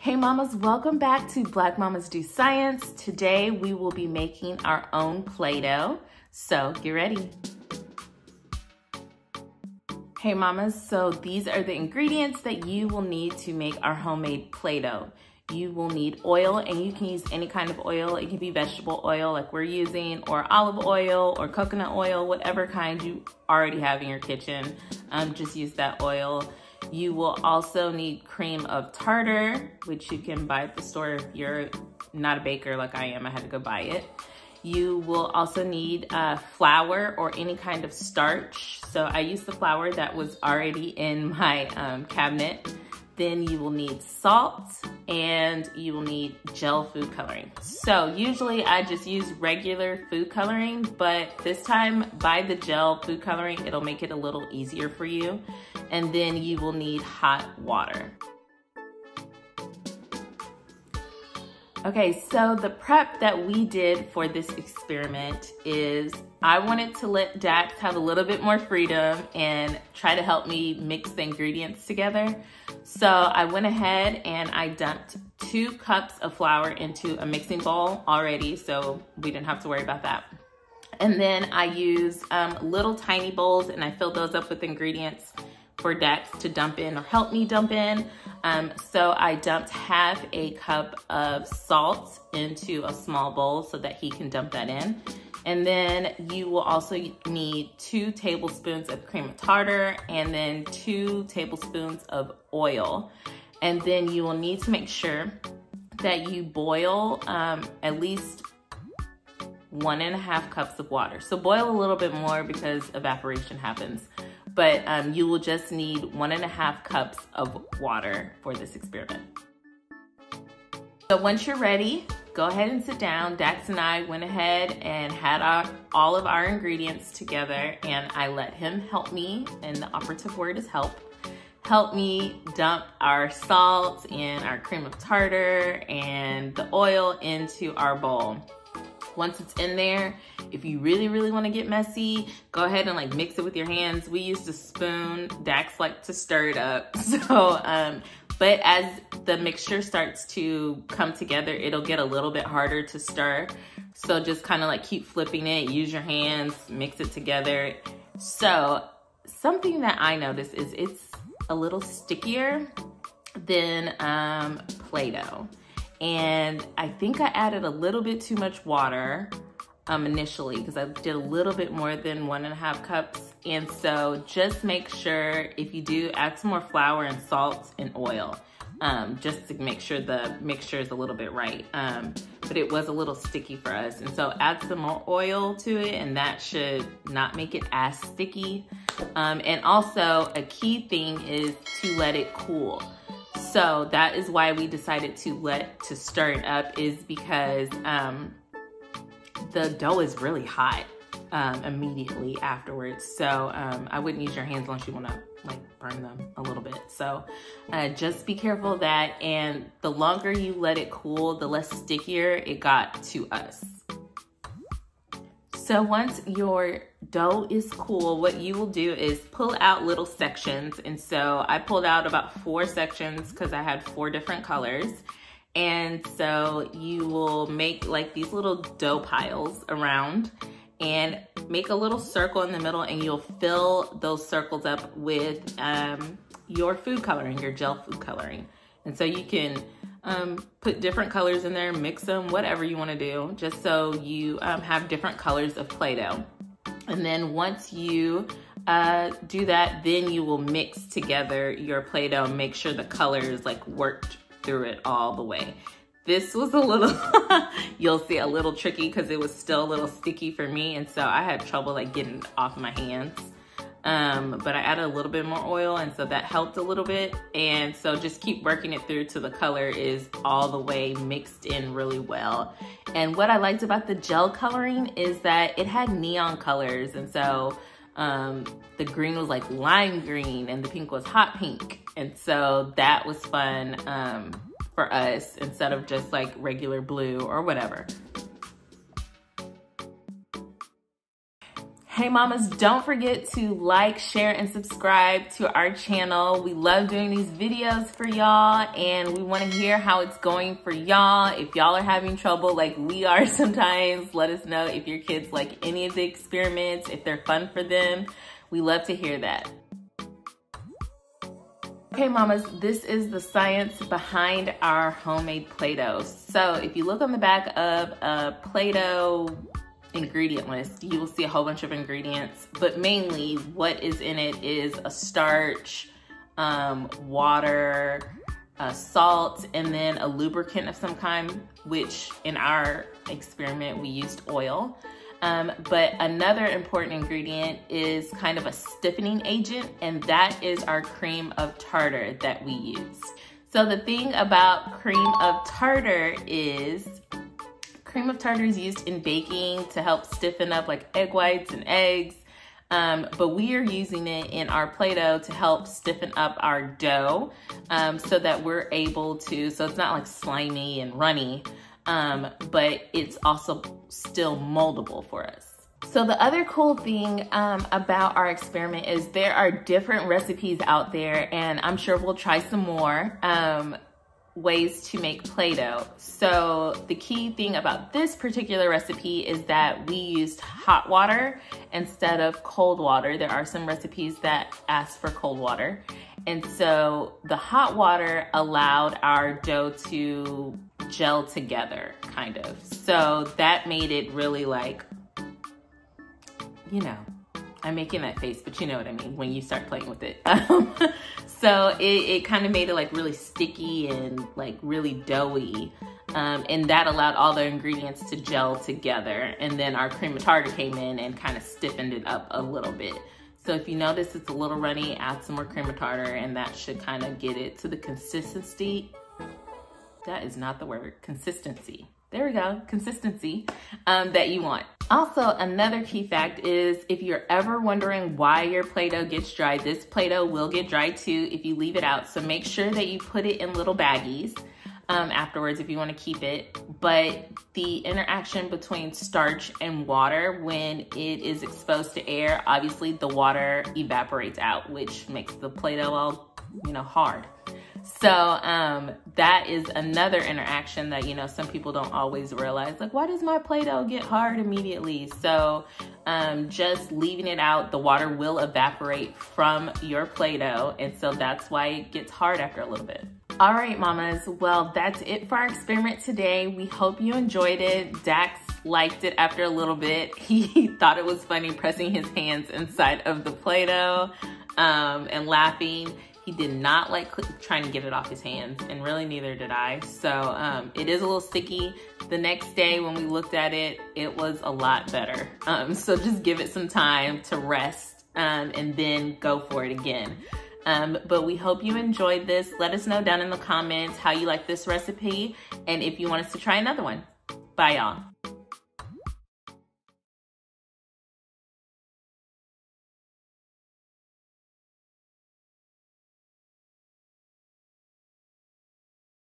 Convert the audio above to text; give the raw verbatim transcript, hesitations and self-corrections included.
Hey mamas, welcome back to Black Mamas Do Science. Today we will be making our own Play-Doh, so get ready. Hey mamas, so these are the ingredients that you will need to make our homemade Play-Doh. You will need oil, and you can use any kind of oil. It can be vegetable oil like we're using, or olive oil, or coconut oil, whatever kind you already have in your kitchen. Um, just use that oil. You will also need cream of tartar, which you can buy at the store if you're not a baker like I am. I had to go buy it. You will also need uh, flour or any kind of starch. So I used the flour that was already in my um, cabinet. Then you will need salt, and you will need gel food coloring. So usually I just use regular food coloring, but this time buy the gel food coloring. It'll make it a little easier for you. And then you will need hot water. Okay, so the prep that we did for this experiment is I wanted to let Dax have a little bit more freedom and try to help me mix the ingredients together. So I went ahead and I dumped two cups of flour into a mixing bowl already, so we didn't have to worry about that. And then I used um, little tiny bowls, and I filled those up with ingredients for Dax to dump in or help me dump in. Um, so I dumped half a cup of salt into a small bowl so that he can dump that in. And then you will also need two tablespoons of cream of tartar, and then two tablespoons of oil. And then you will need to make sure that you boil um, at least one and a half cups of water. So boil a little bit more because evaporation happens. But um, you will just need one and a half cups of water for this experiment. So once you're ready, go ahead and sit down. Dax and I went ahead and had our, all of our ingredients together, and I let him help me, and the operative word is help, help me dump our salt and our cream of tartar and the oil into our bowl. Once it's in there, if you really, really want to get messy, go ahead and like mix it with your hands. We used a spoon. Dax liked to stir it up. So, um, but as the mixture starts to come together, it'll get a little bit harder to stir. So just kind of like keep flipping it, use your hands, mix it together. So something that I noticed is it's a little stickier than um, Play-Doh. And I think I added a little bit too much water um, initially, because I did a little bit more than one and a half cups. And so just make sure, if you do, add some more flour and salt and oil, um, just to make sure the mixture is a little bit right. Um, but it was a little sticky for us. And so add some more oil to it, and that should not make it as sticky. Um, and also a key thing is to let it cool. So that is why we decided to let to stir it up, is because um, the dough is really hot um, immediately afterwards. So um, I wouldn't use your hands unless you want to like burn them a little bit. So uh, just be careful of that. And the longer you let it cool, the less stickier it got to us. So once your dough is cool, what you will do is pull out little sections. And so I pulled out about four sections because I had four different colors. And so you will make like these little dough piles around and make a little circle in the middle, and you'll fill those circles up with um, your food coloring, your gel food coloring. And so you can um, put different colors in there, mix them, whatever you want to do, just so you um, have different colors of Play-Doh. And then once you uh, do that, then you will mix together your Play-Doh, make sure the colors like worked through it all the way. This was a little, you'll see, a little tricky because it was still a little sticky for me. And so I had trouble like getting it off my hands. Um, but I added a little bit more oil, and so that helped a little bit. And so just keep working it through till the color is all the way mixed in really well. And what I liked about the gel coloring is that it had neon colors. And so um, the green was like lime green, and the pink was hot pink. And so that was fun um, for us, instead of just like regular blue or whatever. Hey mamas, don't forget to like, share, and subscribe to our channel. We love doing these videos for y'all, and we want to hear how it's going for y'all. If y'all are having trouble like we are sometimes, let us know if your kids like any of the experiments, if they're fun for them. We love to hear that. Okay mamas, this is the science behind our homemade Play-Doh. So if you look on the back of a Play-Doh ingredient list, you will see a whole bunch of ingredients, but mainly what is in it is a starch, um, water, uh, salt, and then a lubricant of some kind, which in our experiment we used oil. Um, but another important ingredient is kind of a stiffening agent, and that is our cream of tartar that we use. So the thing about cream of tartar is cream of tartar is used in baking to help stiffen up like egg whites and eggs, um, but we are using it in our Play-Doh to help stiffen up our dough um, so that we're able to, so it's not like slimy and runny, um, but it's also still moldable for us. So the other cool thing um, about our experiment is there are different recipes out there, and I'm sure we'll try some more. Um, ways to make Play-Doh. So the key thing about this particular recipe is that we used hot water instead of cold water. There are some recipes that ask for cold water. And so the hot water allowed our dough to gel together, kind of. So that made it really like, you know, I'm making that face, but you know what I mean when you start playing with it. Um, so it, it kind of made it like really sticky and like really doughy. Um, and that allowed all the ingredients to gel together. And then our cream of tartar came in and kind of stiffened it up a little bit. So if you notice it's a little runny, add some more cream of tartar, and that should kind of get it to the consistency. That is not the word, consistency. There we go, consistency um, that you want. Also, another key fact is if you're ever wondering why your Play-Doh gets dry, this Play-Doh will get dry too if you leave it out. So make sure that you put it in little baggies um, afterwards if you want to keep it. But the interaction between starch and water, when it is exposed to air, obviously the water evaporates out, which makes the Play-Doh all, you know, hard. So um, that is another interaction that, you know, some people don't always realize. Like, why does my Play-Doh get hard immediately? So um, just leaving it out, the water will evaporate from your Play-Doh. And so that's why it gets hard after a little bit. All right, mamas. Well, that's it for our experiment today. We hope you enjoyed it. Dax liked it after a little bit. He thought it was funny pressing his hands inside of the Play-Doh um, and laughing. He did not like trying to get it off his hands, and really neither did I. So um, it is a little sticky. The next day when we looked at it, it was a lot better. Um, so just give it some time to rest um, and then go for it again. Um, but we hope you enjoyed this. Let us know down in the comments how you like this recipe and if you want us to try another one. Bye y'all.